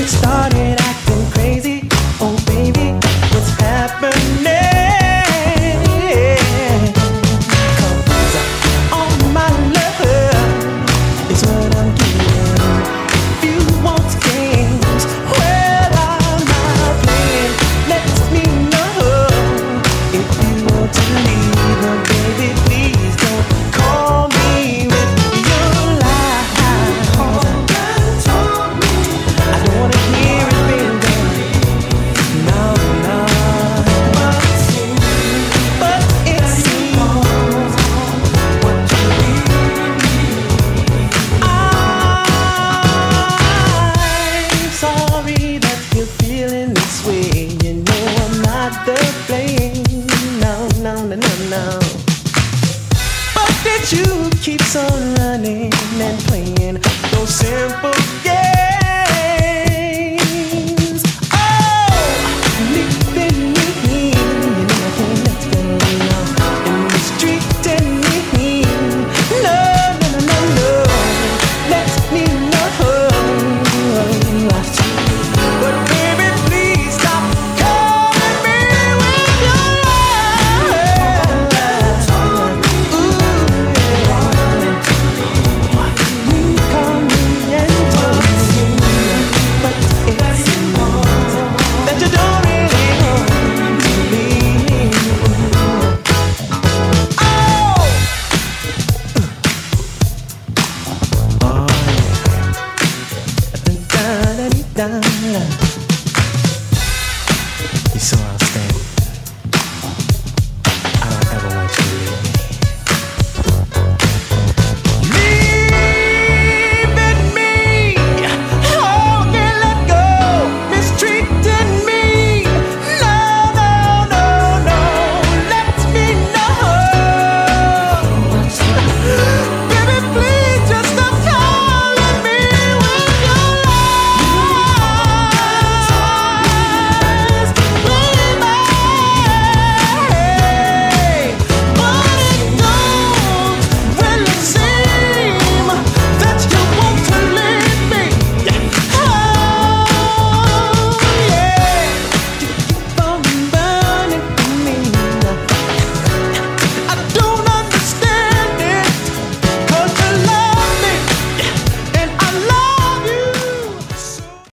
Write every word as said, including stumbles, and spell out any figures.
started acting crazy. Oh baby, what's happening? 'Cause all my love is what I'm giving. If you want games, well I'm not playing. Let me know if you want to leave, but baby please don't call me with your lies. I don't wanna hear it, baby. No, no. But it seems what you I'm sorry that you're feeling this way. You know I'm not the blame. No, no, no, no, no. But that you keeps on running and playing those simple games. Oh, leaving me, you know I can't let go now. And mistreating me, no, no, no, no, no. Let me know. But baby, please stop calling me with your lies. Ooh, yeah. You call me and told me, but it seems that you don't really want to leave. Oh, oh yeah. Da, da, da, da, da. You saw